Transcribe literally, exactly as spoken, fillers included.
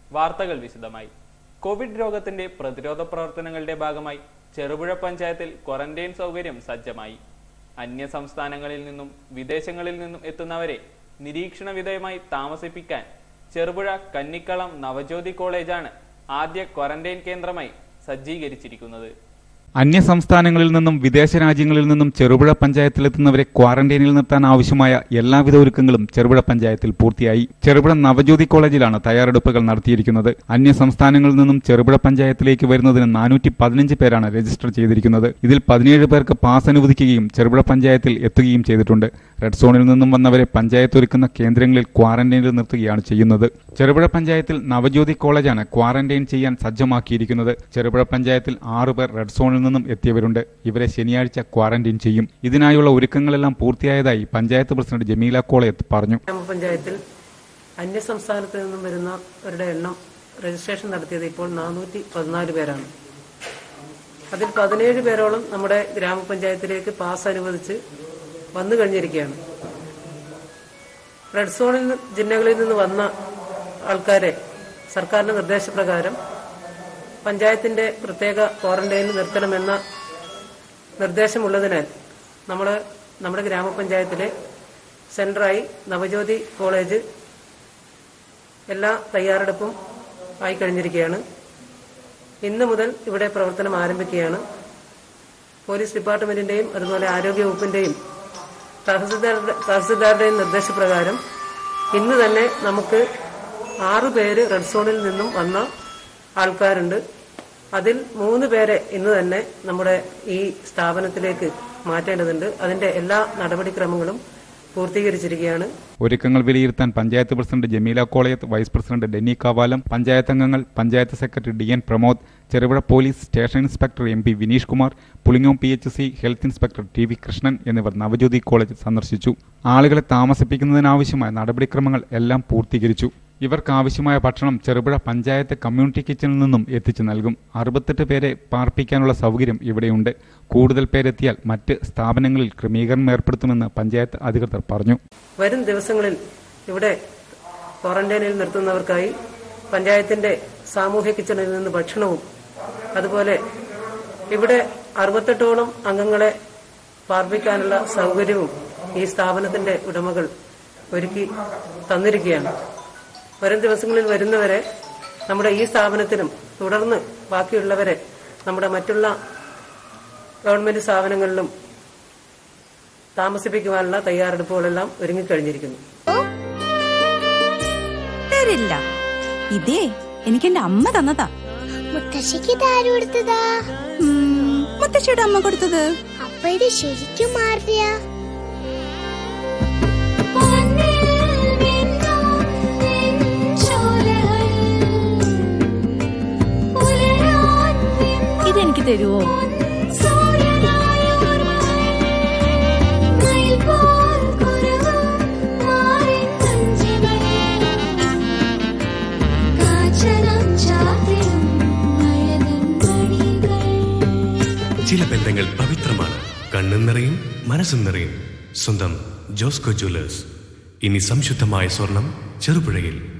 വാർത്തകൾ വിശദമായി. കോവിഡ് രോഗത്തിന്റെ പ്രതിരോധ പ്രവർത്തനങ്ങളുടെ ഭാഗമായി ചെറുപുഴ പഞ്ചായത്തിൽ ക്വാറന്റൈൻ സൗകര്യം സജ്ജമായി. അന്യ സംസ്ഥാനങ്ങളിൽ നിന്നും വിദേശങ്ങളിൽ നിന്നും എത്തുന്നവരെ നിരീക്ഷണ വിധേയമായി താമസിപ്പിക്കാൻ ചെറുപുഴ കന്നിക്കളം നവജ്യോതി കോളേജാണ് ആദ്യ ക്വാറന്റൈൻ കേന്ദ്രമായി സജ്ജീകരിച്ചിരിക്കുന്നത്. അന്യ സംസ്ഥാനങ്ങളിൽ നിന്നും വിദേശ രാജ്യങ്ങളിൽ നിന്നും ചെറുപുഴ പഞ്ചായത്തിലെത്തുന്നവരെ ക്വാറന്റൈനിൽ നിർത്താൻ ആവശ്യമായ എല്ലാവിധ ഒരുക്കങ്ങളും ചെറുപുഴ പഞ്ചായത്തിൽ പൂർത്തിയായി. ചെറുപുഴ നവജ്യോതി കോളേജിലാണ് തയ്യാറെടുപ്പുകൾ നടത്തിയിരിക്കുന്നത്. അന്യ സംസ്ഥാനങ്ങളിൽ നിന്നും ചെറുപുഴ പഞ്ചായത്തിലേക്ക് വരുന്നതിന് നാനൂറ്റി പതിനഞ്ച് പേരാണ് രജിസ്റ്റർ ചെയ്തിരിക്കുന്നത്. ഇതിൽ പതിനേഴ് പേർക്ക് പാസ് അനുവദിക്കുകയും ചെറുപുഴ പഞ്ചായത്തിൽ എത്തുകയും ചെയ്തിട്ടുണ്ട്. റെഡ് സോണിൽ നിന്നും വന്നവരെ പഞ്ചായത്ത് ഒരുക്കുന്ന കേന്ദ്രങ്ങളിൽ ക്വാറന്റൈനിൽ നിർത്തുകയാണ് ചെയ്യുന്നത്. ചെറുപുഴ പഞ്ചായത്തിൽ നവജ്യോതി കോളേജാണ് ക്വാറന്റൈൻ ചെയ്യാൻ സജ്ജമാക്കിയിരിക്കുന്നത്. ചെറുപുഴ പഞ്ചായത്തിൽ ആറുപേർ റെഡ് സോണിൽ നിന്നും എത്തിയവരുണ്ട്. ഇവരെ ശനിയാഴ്ച ക്വാറന്റൈൻ ചെയ്യും. ഇതിനായുള്ള ഒരുക്കങ്ങളെല്ലാം പൂർത്തിയായതായി പഞ്ചായത്ത് പ്രസിഡന്റ് ജമീല കോളയത്ത് പറഞ്ഞു. ഗ്രാമപഞ്ചായത്തിൽ അന്യ സംസ്ഥാനത്ത് നിന്നും വരുന്നവരുടെ എണ്ണം രജിസ്ട്രേഷൻ നടത്തിയത് ഇപ്പോൾ നാനൂറ്റി പതിനാല് പേരാണ്. അതിൽ പതിനേഴ് പേരോളം നമ്മുടെ ഗ്രാമപഞ്ചായത്തിലേക്ക് പാസ് അനുവദിച്ച് വന്നു കഴിഞ്ഞിരിക്കുകയാണ്. റെഡ് സോണിൽ ജില്ലകളിൽ നിന്ന് വന്ന ആൾക്കാരെ സർക്കാരിന്റെ നിർദ്ദേശപ്രകാരം പഞ്ചായത്തിന്റെ പ്രത്യേക ക്വാറന്റൈനിൽ നിർത്തണമെന്ന നിർദ്ദേശമുള്ളതിനാൽ നമ്മൾ നമ്മുടെ ഗ്രാമപഞ്ചായത്തിലെ സെന്ററായി നവജ്യോതി കോളേജ് എല്ലാ തയ്യാറെടുപ്പും ആയി കഴിഞ്ഞിരിക്കുകയാണ്. ഇന്ന് മുതൽ ഇവിടെ പ്രവർത്തനം ആരംഭിക്കുകയാണ്. പോലീസ് ഡിപ്പാർട്ട്മെന്റിന്റെയും അതുപോലെ ആരോഗ്യവകുപ്പിന്റെയും തഹസിൽദാരുടെ തഹസിൽദാരുടെയും നിർദ്ദേശപ്രകാരം ഇന്ന് തന്നെ നമുക്ക് ആറു പേര് റെഡ് സോണിൽ നിന്നും വന്ന ആൾക്കാരുണ്ട്. അതിൽ മൂന്ന് പേരെ ഇന്ന് തന്നെ നമ്മുടെ ഈ സ്ഥാപനത്തിലേക്ക് മാറ്റേണ്ടതുണ്ട്. അതിന്റെ എല്ലാ നടപടിക്രമങ്ങളും പൂർത്തീകരിച്ചിരിക്കുകയാണ്. ഒരുക്കങ്ങൾ വിലയിരുത്താൻ panchayat president Jameela Kolayath, vice president Denny Kavalam, panchayat അംഗങ്ങൾ, panchayat secretary D N Pramod, Cherupuzha police station inspector M P Vineesh Kumar, Pulingome P H C health inspector T V Krishnan എന്നിവർ നവജ്യോതി കോളേജ് സന്ദർശിച്ചു. ആളുകളെ താമസിപ്പിക്കുന്നതിനാവശ്യമായ നടപടിക്രമങ്ങൾ എല്ലാം പൂർത്തീകരിച്ചു. ഇവർക്കാവശ്യമായ ഭക്ഷണം ചെറുപുഴ പഞ്ചായത്ത് കമ്മ്യൂണിറ്റി കിച്ചണിൽ നിന്നും എത്തിച്ചു നൽകും. അറുപത്തെട്ട് പേരെ പാർപ്പിക്കാനുള്ള സൗകര്യം ഇവിടെയുണ്ട്. കൂടുതൽ പേരെത്തിയാൽ മറ്റ് സ്ഥാപനങ്ങളിൽ ക്രമീകരണം ഏർപ്പെടുത്തുമെന്ന് പഞ്ചായത്ത് അധികൃതർ പറഞ്ഞു. വരും ദിവസങ്ങളിൽ ഇവിടെ ക്വാറന്റൈനിൽ നിർത്തുന്നവർക്കായി പഞ്ചായത്തിന്റെ സാമൂഹ്യ കിച്ചണിൽ നിന്ന് ഭക്ഷണവും അതുപോലെ ഇവിടെ അറുപത്തെട്ടോളം അംഗങ്ങളെ പാർപ്പിക്കാനുള്ള സൗകര്യവും ഈ സ്ഥാപനത്തിന്റെ ഉടമകൾ ഒരുക്കി തന്നിരിക്കുകയാണ്. വരും ദിവസങ്ങളിൽ വരുന്നവരെ നമ്മുടെ ഈ സ്ഥാപനത്തിലും തുടർന്ന് ബാക്കിയുള്ളവരെ നമ്മുടെ മറ്റുള്ള ഗവൺമെന്റ് സ്ഥാപനങ്ങളിലും താമസിപ്പിക്കുവാനുള്ള തയ്യാറെടുപ്പുകളെല്ലാം ഒരുങ്ങിക്കഴിഞ്ഞിരിക്കുന്നു. ഇതേ എനിക്ക് എന്റെ അമ്മ തന്നതാ. മുത്തശ്ശിക്ക് ഇതാര് കൊടുത്തതാ? മുത്തശ്ശിയുടെ അമ്മ കൊടുത്തത്. അപ്പൊ ഇത് ശരിക്കും മാറിയ ഇതെനിക്ക് തരുവോ? ചില ബന്ധങ്ങൾ പവിത്രമാണ്. കണ്ണും നിറയും മനസ്സും നിറയും. സ്വന്തം ജോസ്കോ ജ്വല്ലേഴ്സ്. ഇനി സംശുദ്ധമായ സ്വർണം ചെറുപുഴയിൽ.